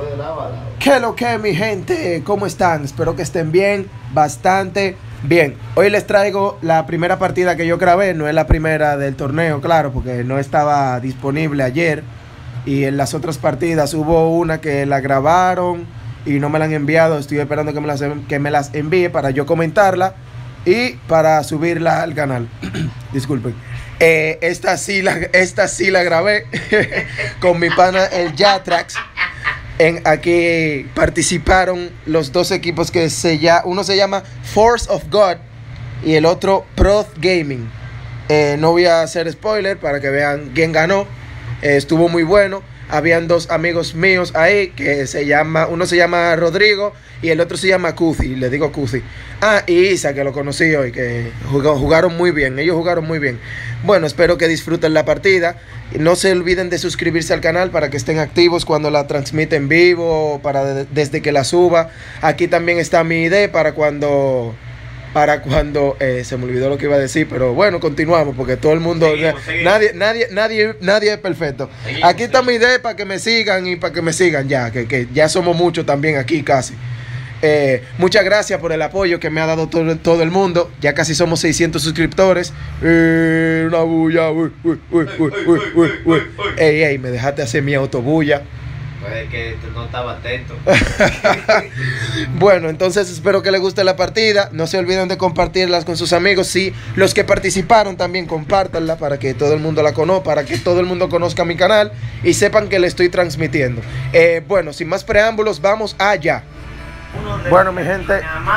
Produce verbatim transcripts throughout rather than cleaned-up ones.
de lado a lado. ¿Qué lo que, mi gente? ¿Cómo están? Espero que estén bien, bastante bien. Hoy les traigo la primera partida que yo grabé. No es la primera del torneo, claro, porque no estaba disponible ayer. Y en las otras partidas hubo una que la grabaron y no me la han enviado. Estoy esperando que me las, que me las envíe para yo comentarla y para subirla al canal. Disculpen. Eh, esta, sí la, esta sí la grabé con mi pana el Yatrax. En, aquí participaron los dos equipos que se llama, uno se llama Force of God y el otro Proth Gaming. Eh, no voy a hacer spoiler para que vean quién ganó. Eh, estuvo muy bueno. Habían dos amigos míos ahí que se llama, uno se llama Rodrigo y el otro se llama Cusi, le digo Cusi. Ah, y Isa, que lo conocí hoy, que jugó, jugaron muy bien, ellos jugaron muy bien. Bueno, espero que disfruten la partida. No se olviden de suscribirse al canal para que estén activos cuando la transmite en vivo, para de, desde que la suba. Aquí también está mi I D para cuando... Para cuando eh, se me olvidó lo que iba a decir, pero bueno, continuamos porque todo el mundo, seguimos, seguimos. nadie, nadie, nadie, nadie es perfecto. Seguimos, aquí está seguimos. Mi idea para que me sigan y para que me sigan ya, que, que ya somos muchos también aquí casi. Eh, muchas gracias por el apoyo que me ha dado todo, todo el mundo. Ya casi somos seiscientos suscriptores. Eh, una bulla. Uy, uy, uy, uy, uy, uy, uy. Ey, ey, me dejaste hacer mi autobulla. Puede que no estaba atento. Bueno, entonces espero que les guste la partida. No se olviden de compartirlas con sus amigos. Sí, los que participaron también compártanla para que todo el mundo la conozca, para que todo el mundo conozca mi canal y sepan que le estoy transmitiendo. Eh, bueno, sin más preámbulos, vamos allá. Bueno, mi gente.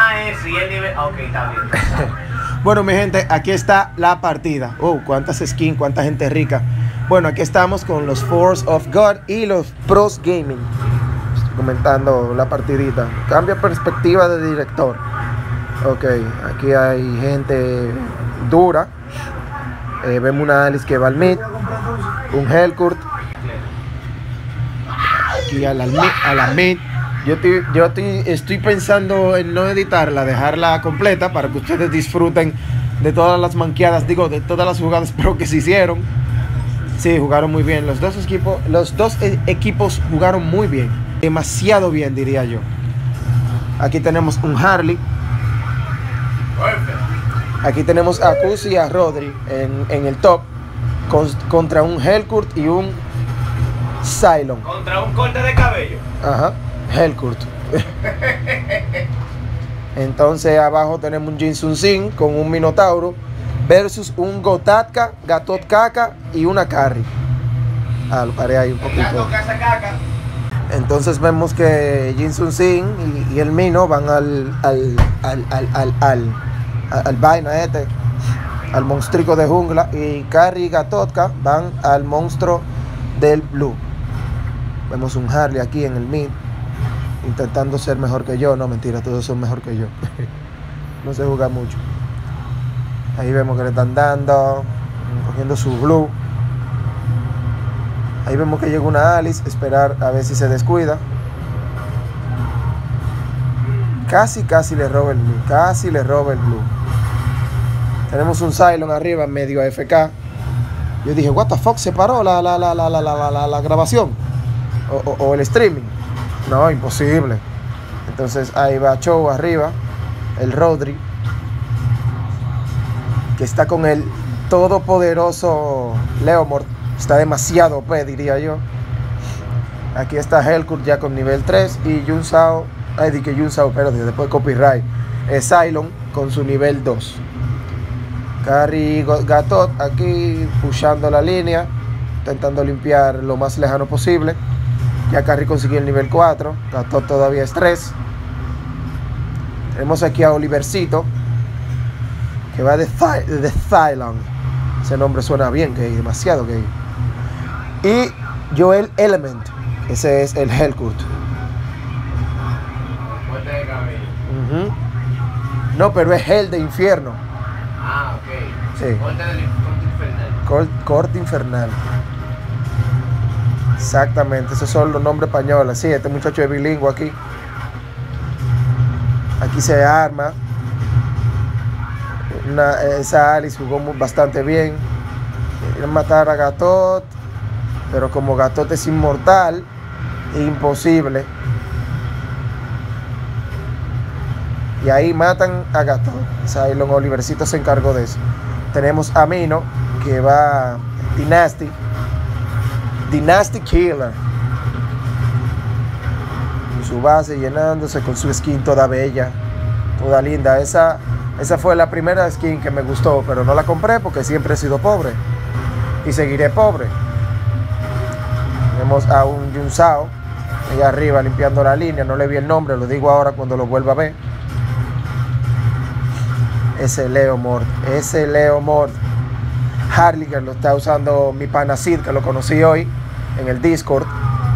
Bueno, mi gente, aquí está la partida. Oh, cuántas skins, cuánta gente rica. Bueno, aquí estamos con los Force of God y los Pros Gaming. Estoy comentando la partidita. Cambia perspectiva de director. Ok, aquí hay gente dura. Eh, vemos una Alice que va al mid. Un Hellcourt. Aquí a la, a la mid. Yo, estoy, yo estoy, estoy pensando en no editarla, dejarla completa para que ustedes disfruten de todas las manqueadas, digo, de todas las jugadas pro que se hicieron. Sí, jugaron muy bien. Los dos equipos, los dos equipos jugaron muy bien. Demasiado bien, diría yo. Aquí tenemos un Harley. Aquí tenemos a Cusi y a Rodri en, en el top. Con, contra un Hellcourt y un Cylon. Contra un corte de cabello. Ajá, Hellcourt. Entonces abajo tenemos un Jin Sun Sin con un Minotauro versus un Gotatka, Gatot Kaka y una Carry. Ah, lo paré ahí un poquito. Entonces vemos que Jin Sun Sin y, y el Mino van al al al al al, al, al, al vaina este, al monstruo de jungla, y Carry y Gatotka van al monstruo del blue. Vemos un Harley aquí en el mid intentando ser mejor que yo. No, mentira, todos son mejor que yo. No sé jugar mucho. Ahí vemos que le están dando, cogiendo su blue. Ahí vemos que llega una Alice, esperar a ver si se descuida. Casi, casi le roba el blue, casi le roba el blue. Tenemos un Cylon arriba, medio A F K. Yo dije, what the fuck, se paró la, la, la, la, la, la, la, la grabación o, o, o el streaming. No, imposible. Entonces ahí va Show arriba, el Rodri, que está con el todopoderoso Leomord. Está demasiado O P, diría yo. Aquí está Hellcourt ya con nivel tres y Yun Sao, ay, di que Yun Sao, pero después copyright. Es Cylon con su nivel dos. Carry Gatot aquí pushando la línea, intentando limpiar lo más lejano posible. Ya Carry consiguió el nivel cuatro, Gatot todavía es tres. Tenemos aquí a Olivercito, que va de, de Thailand. Ese nombre suena bien gay, demasiado gay. Y Joel Element, ese es el Hellcourt. Uh-huh. No, pero es Hell de infierno. Ah, ok. Sí. Corte, del, corte infernal. Cort, corte infernal. Exactamente, esos son los nombres españoles. Sí, este muchacho es bilingüe aquí. Aquí se arma. Una, esa Alice jugó muy, bastante bien. Quieren matar a Gatot, pero como Gatot es inmortal imposible. Y ahí matan a Gatot. Cylon Olivercito se encargó de eso. Tenemos a Mino, que va Dynasty. Dynasty Killer. Y su base llenándose con su skin toda bella, toda linda. Esa, esa fue la primera skin que me gustó, pero no la compré porque siempre he sido pobre. Y seguiré pobre. Tenemos a un Yun Sao allá arriba limpiando la línea. No le vi el nombre, lo digo ahora cuando lo vuelva a ver. Ese Leo Mort, ese Leo Mort. Harley, que lo está usando mi pana Sid, que lo conocí hoy en el Discord.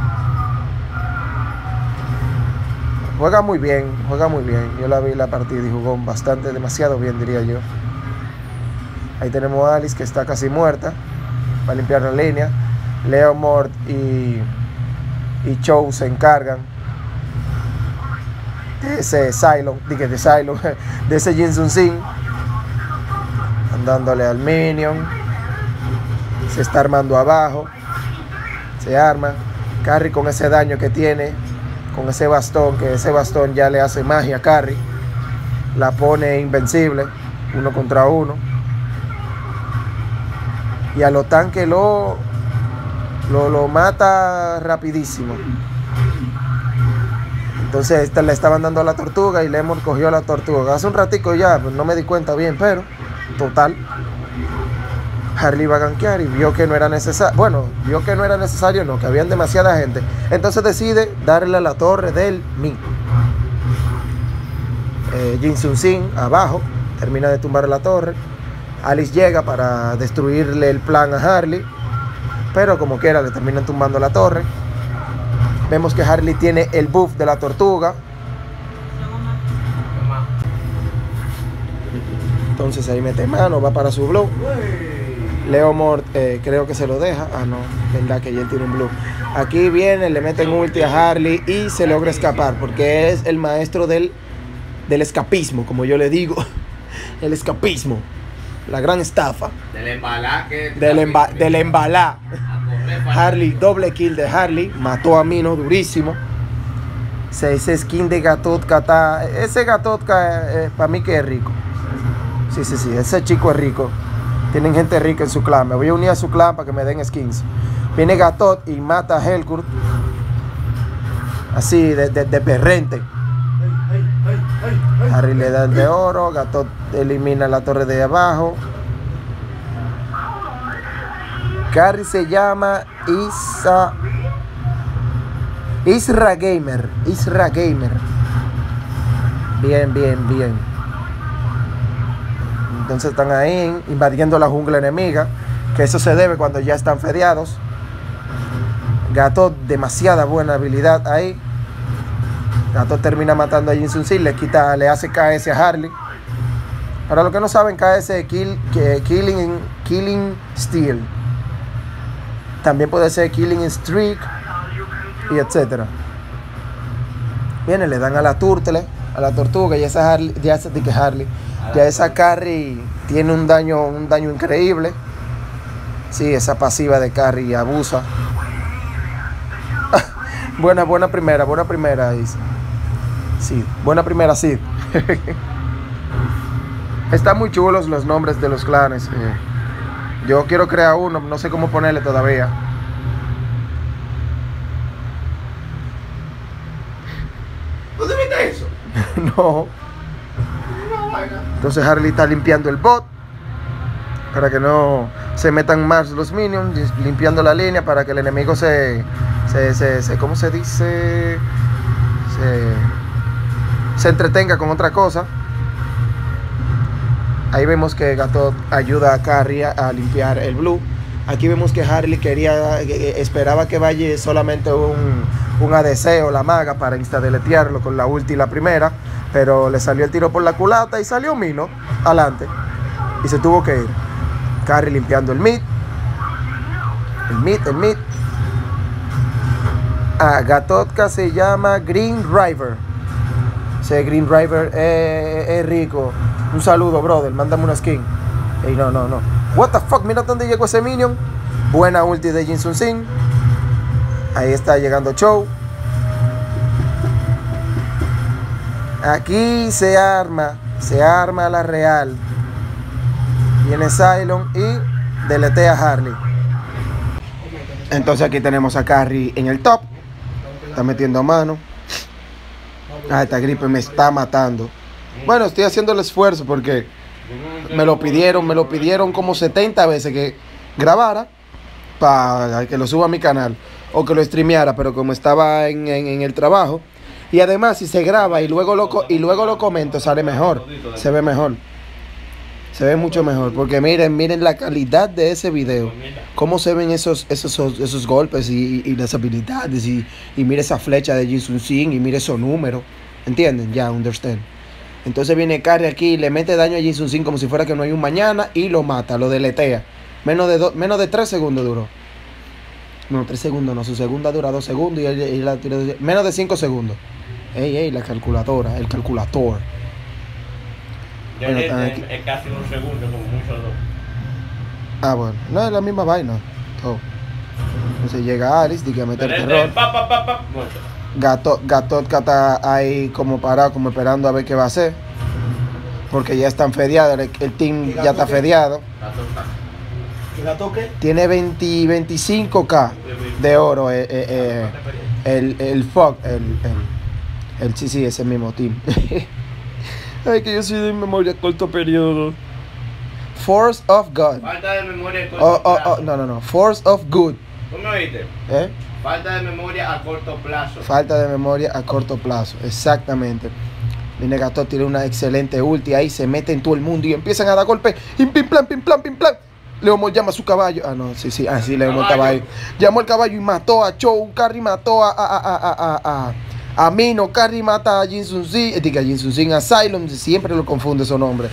Juega muy bien, juega muy bien. Yo la vi la partida y jugó bastante, demasiado bien, diría yo. Ahí tenemos a Alice, que está casi muerta. Va a limpiar la línea. Leo Mort y, y Chow se encargan de ese Cylon, dije de Cylon, de ese Jin Sun Sin, andándole al Minion. Se está armando abajo, se arma. Carry con ese daño que tiene, con ese bastón, que ese bastón ya le hace magia a Carry, la pone invencible, uno contra uno. Y a lo tanque lo, lo, lo mata rapidísimo. Entonces esta le estaban dando a la tortuga y Lemon cogió a la tortuga. Hace un ratico ya, pues no me di cuenta bien, pero total. Harley iba a gankear y vio que no era necesario. Bueno, vio que no era necesario, no, que habían demasiada gente. Entonces decide darle a la torre del Mi. Eh, Jin Sun Sin abajo, termina de tumbar la torre. Alice llega para destruirle el plan a Harley, pero como quiera le terminan tumbando la torre. Vemos que Harley tiene el buff de la tortuga. Entonces ahí mete mano, va para su blue. Leo Mort eh, creo que se lo deja. Ah, no, verdad que ya él tiene un blue. Aquí viene, le meten ulti a Harley y se logra escapar, porque es el maestro del, del escapismo, como yo le digo. El escapismo, la gran estafa. Del embalá que... Del, emba, del embalá. Harley, doble kill de Harley, mató a Mino durísimo. Ese skin de Gatotka está, ese Gatotka eh, para mí que es rico. Sí, sí, sí, ese chico es rico. Tienen gente rica en su clan. Me voy a unir a su clan para que me den skins. Viene Gatot y mata a Helkurt. Así, de, de, de perrente. Harry le da el de oro. Gatot elimina la torre de abajo. Carry se llama Isa Isra Gamer. Isra Gamer. Bien, bien, bien. Entonces están ahí invadiendo la jungla enemiga, que eso se debe cuando ya están fedeados. Gatot, demasiada buena habilidad ahí. Gatot termina matando a Jin Sun Sin, le quita, le hace K S a Harley. Para los que no saben, K S es kill, que, killing, killing Steel. También puede ser Killing Streak y etcétera. Viene, le dan a la turtle, a la tortuga, y esa Harley, ya esa que Harley, ya esa Carry tiene un daño, un daño increíble. Sí, esa pasiva de Carry abusa. buena, buena primera, buena primera, sí, buena primera, sí. Están muy chulos los nombres de los clanes. Eh. Yo quiero crear uno, no sé cómo ponerle todavía. ¿Tú te viste eso? No. Entonces Harley está limpiando el bot para que no se metan más los minions, limpiando la línea para que el enemigo se, se, se, se ¿cómo se dice? Se, se entretenga con otra cosa. Ahí vemos que Gatot ayuda a Carry a limpiar el blue. Aquí vemos que Harley quería, esperaba que vaya solamente un, un A D C o la maga para instadeletearlo con la ulti la primera, pero le salió el tiro por la culata y salió Mino adelante y se tuvo que ir. Carry limpiando el mid, el mid, el mid. Ah, Gatotka se llama Green River. Ese Green River es, es rico. Un saludo, brother, mándame una skin. Ey, no, no, no. What the fuck, mira dónde llegó ese minion. Buena ulti de Jin Sun Sin. Ahí está llegando Chow. Aquí se arma, se arma la real. Viene Cylon y deletea a Harley. Entonces aquí tenemos a Carrie en el top. Está metiendo mano. Ah, esta gripe me está matando. Bueno, estoy haciendo el esfuerzo porque me lo pidieron, me lo pidieron como setenta veces que grabara para que lo suba a mi canal o que lo streameara, pero como estaba en, en, en el trabajo. Y además si se graba y luego lo, y luego lo comento, sale mejor, se ve mejor. Se ve mucho mejor, porque miren, miren la calidad de ese video. Cómo se ven esos, esos, esos golpes y, y las habilidades. Y, y mire esa flecha de Jin Sun Sin y mire esos números. ¿Entienden? Ya, understand. Entonces viene Carrie aquí y le mete daño a Jin Sun Sin como si fuera que no hay un mañana y lo mata, lo deletea. Menos de, do, menos de tres segundos duró. No, tres segundos no, su segunda dura dos segundos y él, él la tiró menos de cinco segundos. Ey, ey, la calculadora, el calculator. Yo bueno, es, es, es casi un segundo, como mucho dos. Ah, bueno, no es la misma vaina. Oh. Entonces llega Alice, dice que meter terror. Pa, pa, pa, pa. Gato, Gatotka está ahí como parado, como esperando a ver qué va a hacer. Porque ya están fediados, el, el team ya está fediado. ¿El gato qué? Tiene veinte, veinticinco K de oro eh, eh, eh, el, el Fog, el, el, el, sí, sí, ese mismo team. Ay, que yo soy de memoria corto periodo. Force of God. Falta de memoria a corto oh, oh, plazo. Oh, no, no, no. Force of Good. ¿Tú me oíste? ¿Eh? Falta de memoria a corto plazo. Falta de memoria a corto plazo. Exactamente. Vinegator tiene una excelente ulti ahí. Se mete en todo el mundo y empiezan a dar golpes. Y pim, plan, pim, plan, pim, plan. Leomol llama a su caballo. Ah, no, sí, sí. Ah, sí, Leomol estaba ahí. Llamó el caballo y mató a Chou. Carrie mató a... a, a, a, a, a A Mino, Carrie mata a Jin Sun Sin, diga Jin Sun Sin, Asylum, siempre lo confunde esos nombres.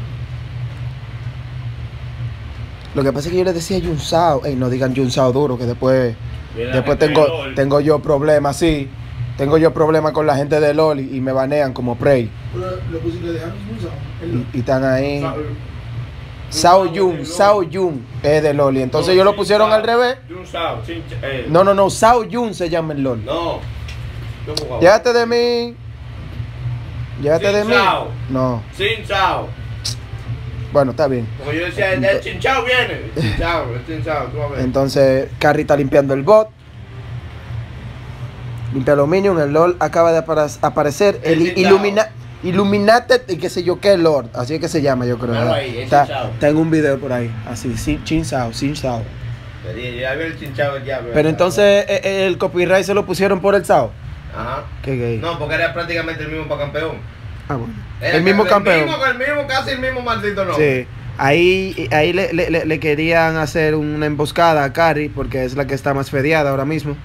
Lo que pasa es que yo le decía Jun Sao, ey, no digan Jun Sao duro, que después, después tengo, tengo yo problemas, sí, tengo yo problemas con la gente de LOL y, y me banean como Prey. Y, y están ahí. Sao Jun, Sao Jun es de LOL, y entonces ellos lo pusieron al revés. No, no, no, Sao Jun se llama en LOL. No. Llévate de mí. Llévate de mí. No. Sin chao. Bueno, está bien. Como yo decía, el chinchao viene. El chinchao, el chinchao, tú a ver. Entonces, Carrie está limpiando el bot. Limpia aluminio. El LOL acaba de aparecer. El, el Illumina, Illuminated y qué sé yo qué Lord. Así es que se llama, yo creo. Claro, ahí, está, está en un video por ahí. Así, sin Chinchao, sin Sao. Pero entonces el copyright se lo pusieron por el Sao. Ajá. Qué gay. No, porque era prácticamente el mismo para campeón. Ah, bueno. Era el mismo el campeón. Mismo, el mismo, casi el mismo maldito no. Sí. Ahí, ahí le, le, le querían hacer una emboscada a Carrie porque es la que está más fedeada ahora mismo.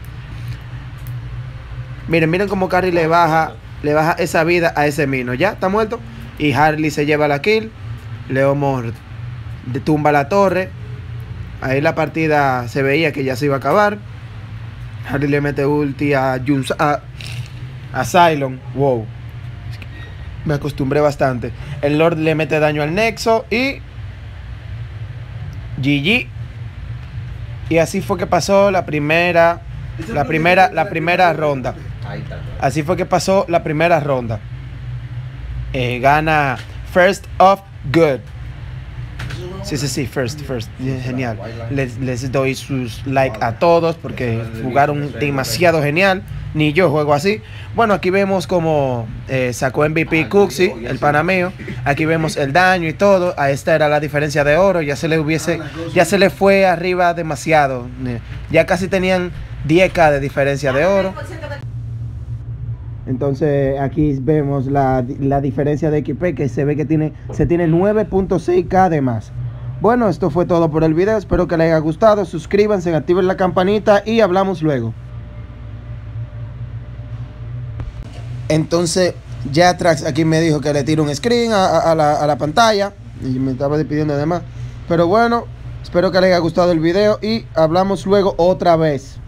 Miren, miren cómo Carrie le baja, le baja esa vida a ese Mino. Ya, está muerto. Y Harley se lleva la kill. Leomord tumba la torre. Ahí la partida se veía que ya se iba a acabar. Harley le mete ulti a Jun, a, a Cylon. Wow. Me acostumbré bastante. El Lord le mete daño al Nexo y G G. Y así fue que pasó la primera la primera la primera ronda. Así fue que pasó la primera ronda. Eh, gana First of Good. Sí, sí, sí, first, first. Genial. Les, les doy sus like a todos porque jugaron demasiado genial. Ni yo juego así. Bueno, aquí vemos como eh, sacó M V P Cuxi, el panameo. Aquí vemos el daño y todo. A esta era la diferencia de oro. Ya se le hubiese, ya se le fue arriba demasiado. Ya casi tenían diez K de diferencia de oro. Entonces aquí vemos la, la diferencia de X P, que se ve que tiene, se tiene nueve punto seis K de más. Bueno, esto fue todo por el video. Espero que les haya gustado. Suscríbanse, activen la campanita y hablamos luego. Entonces, ya Trax aquí me dijo que le tiro un screen a, a, a, la, a la pantalla. Y me estaba despidiendo de más. Pero bueno, espero que les haya gustado el video y hablamos luego otra vez.